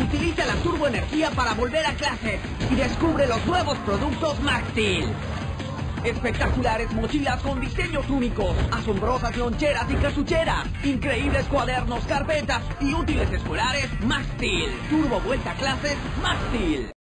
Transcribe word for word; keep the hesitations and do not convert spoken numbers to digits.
Utiliza la turboenergía para volver a clases y descubre los nuevos productos Maxsteel. Espectaculares mochilas con diseños únicos, asombrosas loncheras y casucheras, increíbles cuadernos, carpetas y útiles escolares Maxsteel. Turbo vuelta a clases Maxsteel.